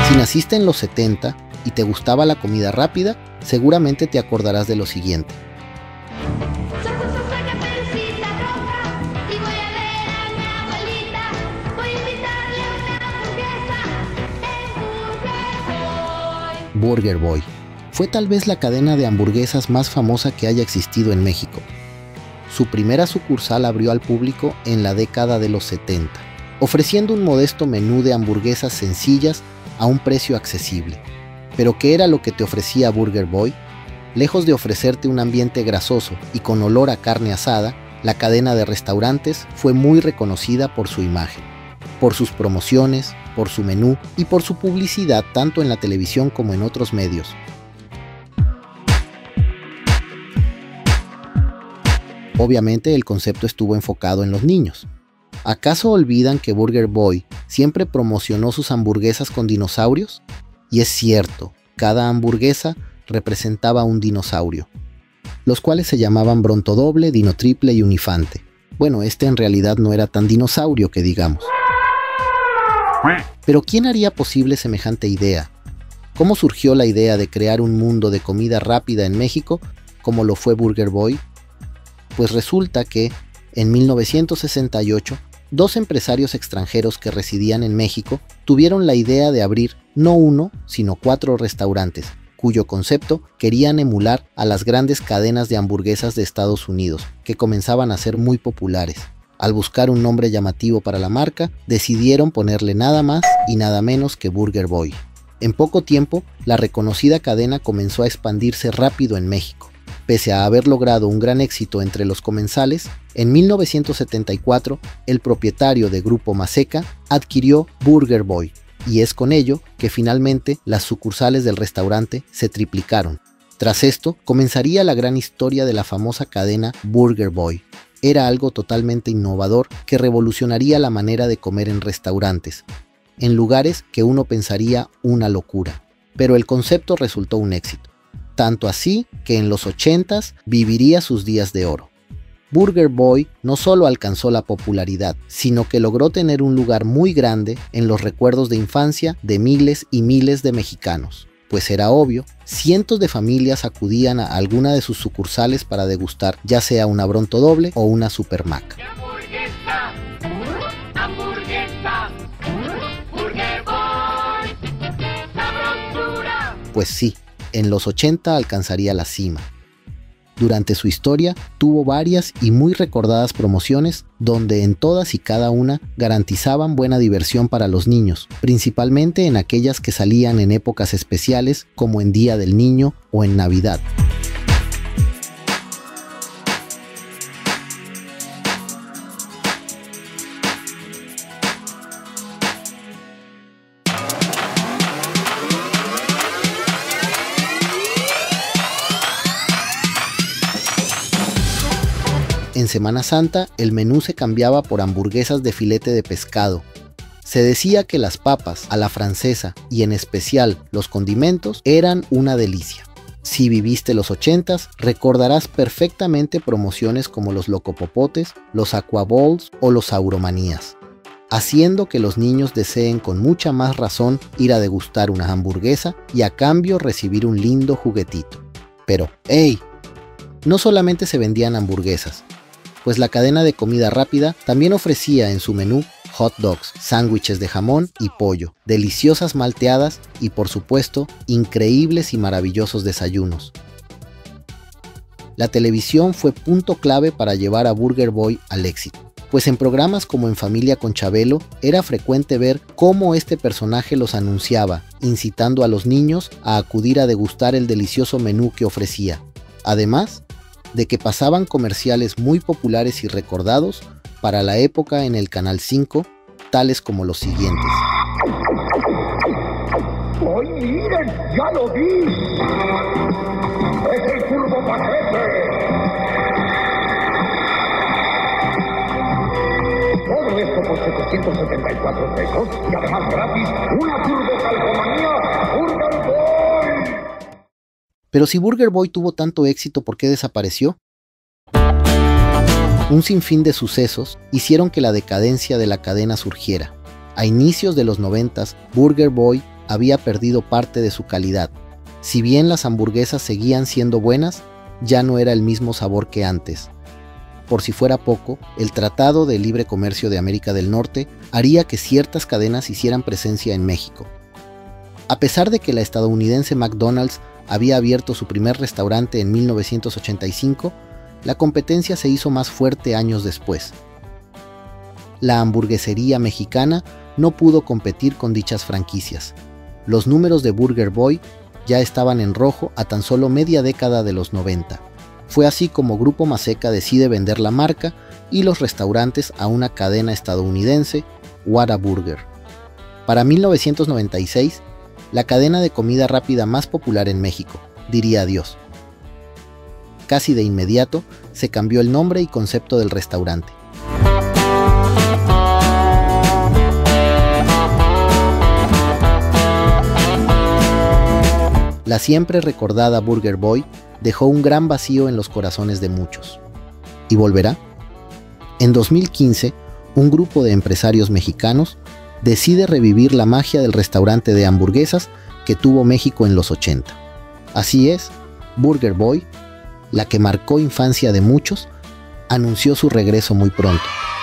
Si naciste en los 70 y te gustaba la comida rápida, seguramente te acordarás de lo siguiente. Burger Boy fue tal vez la cadena de hamburguesas más famosa que haya existido en México. Su primera sucursal abrió al público en la década de los 70, ofreciendo un modesto menú de hamburguesas sencillas a un precio accesible. ¿Pero qué era lo que te ofrecía Burger Boy? Lejos de ofrecerte un ambiente grasoso y con olor a carne asada, la cadena de restaurantes fue muy reconocida por su imagen, por sus promociones, por su menú y por su publicidad tanto en la televisión como en otros medios. Obviamente el concepto estuvo enfocado en los niños. ¿Acaso olvidan que Burger Boy siempre promocionó sus hamburguesas con dinosaurios? Y es cierto, cada hamburguesa representaba un dinosaurio, los cuales se llamaban Brontodoble, Dinotriple y Unifante. Bueno, este en realidad no era tan dinosaurio que digamos. Pero ¿quién haría posible semejante idea? ¿Cómo surgió la idea de crear un mundo de comida rápida en México como lo fue Burger Boy? Pues resulta que, en 1968, dos empresarios extranjeros que residían en México tuvieron la idea de abrir no uno, sino 4 restaurantes, cuyo concepto querían emular a las grandes cadenas de hamburguesas de Estados Unidos, que comenzaban a ser muy populares. Al buscar un nombre llamativo para la marca, decidieron ponerle nada más y nada menos que Burger Boy. En poco tiempo, la reconocida cadena comenzó a expandirse rápido en México. Pese a haber logrado un gran éxito entre los comensales, en 1974 el propietario de Grupo Maseca adquirió Burger Boy, y es con ello que finalmente las sucursales del restaurante se triplicaron. Tras esto, comenzaría la gran historia de la famosa cadena Burger Boy. Era algo totalmente innovador que revolucionaría la manera de comer en restaurantes, en lugares que uno pensaría una locura. Pero el concepto resultó un éxito, tanto así que en los 80s viviría sus días de oro. Burger Boy no solo alcanzó la popularidad, sino que logró tener un lugar muy grande en los recuerdos de infancia de miles y miles de mexicanos. Pues era obvio, cientos de familias acudían a alguna de sus sucursales para degustar ya sea una Brontodoble o una Super Mac. ¡Hamburguesa! ¡Hamburguesa! ¡Burger Boy! ¡Sabrosura! Pues sí, en los 80 alcanzaría la cima. Durante su historia tuvo varias y muy recordadas promociones donde en todas y cada una garantizaban buena diversión para los niños, principalmente en aquellas que salían en épocas especiales como en Día del Niño o en Navidad. En Semana Santa, el menú se cambiaba por hamburguesas de filete de pescado. Se decía que las papas a la francesa y en especial los condimentos eran una delicia. Si viviste los 80s, recordarás perfectamente promociones como los Locopopotes, los Aquaballs o los Sauromanías, haciendo que los niños deseen con mucha más razón ir a degustar una hamburguesa y a cambio recibir un lindo juguetito. Pero, ¡hey! No solamente se vendían hamburguesas, pues la cadena de comida rápida también ofrecía en su menú hot dogs, sándwiches de jamón y pollo, deliciosas malteadas y por supuesto, increíbles y maravillosos desayunos. La televisión fue punto clave para llevar a Burger Boy al éxito, pues en programas como En Familia con Chabelo era frecuente ver cómo este personaje los anunciaba, incitando a los niños a acudir a degustar el delicioso menú que ofrecía. Además de que pasaban comerciales muy populares y recordados para la época en el Canal 5, tales como los siguientes. ¡Ay, miren! ¡Ya lo vi! ¡Es el Turbo Paquete! Todo esto por 774 pesos y además gratis una Turbo Calcomanía Burger Boy. Pero si Burger Boy tuvo tanto éxito, ¿por qué desapareció? Un sinfín de sucesos hicieron que la decadencia de la cadena surgiera. A inicios de los 90s, Burger Boy había perdido parte de su calidad. Si bien las hamburguesas seguían siendo buenas, ya no era el mismo sabor que antes. Por si fuera poco, el Tratado de Libre Comercio de América del Norte haría que ciertas cadenas hicieran presencia en México. A pesar de que la estadounidense McDonald's había abierto su primer restaurante en 1985, la competencia se hizo más fuerte años después. La hamburguesería mexicana no pudo competir con dichas franquicias. Los números de Burger Boy ya estaban en rojo a tan solo media década de los 90. Fue así como Grupo Maseca decide vender la marca y los restaurantes a una cadena estadounidense, Whataburger. Para 1996, la cadena de comida rápida más popular en México diría adiós. Casi de inmediato se cambió el nombre y concepto del restaurante. La siempre recordada Burger Boy dejó un gran vacío en los corazones de muchos. ¿Y volverá? En 2015, un grupo de empresarios mexicanos decide revivir la magia del restaurante de hamburguesas que tuvo México en los 80. Así es, Burger Boy, la que marcó infancia de muchos, anunció su regreso muy pronto.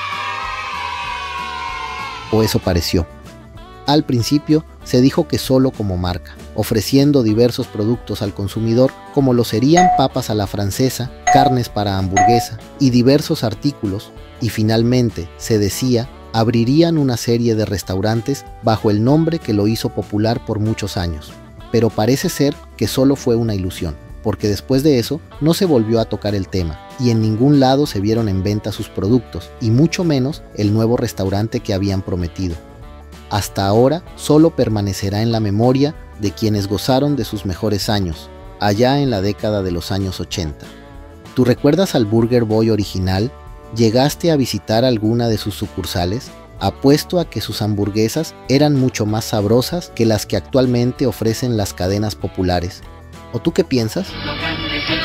O eso pareció. Al principio se dijo que solo como marca, ofreciendo diversos productos al consumidor como lo serían papas a la francesa, carnes para hamburguesa y diversos artículos, y finalmente, se decía, abrirían una serie de restaurantes bajo el nombre que lo hizo popular por muchos años. Pero parece ser que solo fue una ilusión, porque después de eso no se volvió a tocar el tema, y en ningún lado se vieron en venta sus productos, y mucho menos el nuevo restaurante que habían prometido. Hasta ahora solo permanecerá en la memoria de quienes gozaron de sus mejores años, allá en la década de los años 80. ¿Tú recuerdas al Burger Boy original? ¿Llegaste a visitar alguna de sus sucursales? Apuesto a que sus hamburguesas eran mucho más sabrosas que las que actualmente ofrecen las cadenas populares. ¿O tú qué piensas? Lo grande